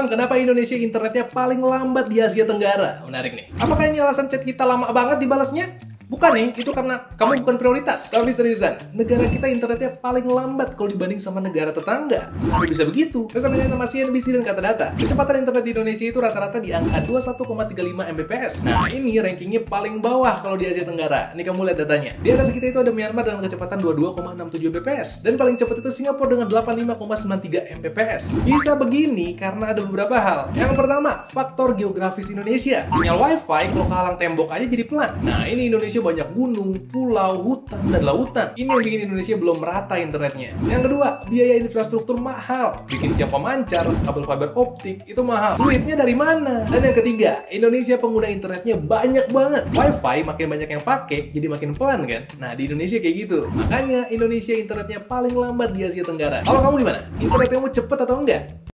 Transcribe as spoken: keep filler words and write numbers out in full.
Bang, kenapa Indonesia internetnya paling lambat di Asia Tenggara? Menarik nih. Apakah ini alasan chat kita lama banget dibalasnya? Bukan nih, itu karena kamu bukan prioritas. Tapi seriusan, negara kita internetnya paling lambat kalau dibanding sama negara tetangga. Kenapa bisa begitu? Bersama sama C N B C dan Kata Data, kecepatan internet di Indonesia itu rata-rata di angka dua puluh satu koma tiga lima megabit per second. Nah, ini rankingnya paling bawah kalau di Asia Tenggara. Ini kamu lihat datanya. Di atas kita itu ada Myanmar dengan kecepatan dua puluh dua koma enam tujuh megabit per second. Dan paling cepat itu Singapura dengan delapan puluh lima koma sembilan tiga megabit per second. Bisa begini karena ada beberapa hal. Yang pertama, faktor geografis Indonesia. Sinyal wifi kalau kehalang tembok aja jadi pelan. Nah, ini Indonesia banyak gunung, pulau, hutan, dan lautan. Ini yang bikin Indonesia belum merata internetnya. Yang kedua, biaya infrastruktur mahal. Bikin tiap pemancar, kabel fiber optik, itu mahal. Duitnya dari mana? Dan yang ketiga, Indonesia pengguna internetnya banyak banget. Wifi makin banyak yang pakai, jadi makin pelan kan? Nah, di Indonesia kayak gitu. Makanya Indonesia internetnya paling lambat di Asia Tenggara. Kalau kamu gimana? Internet kamu cepet atau enggak?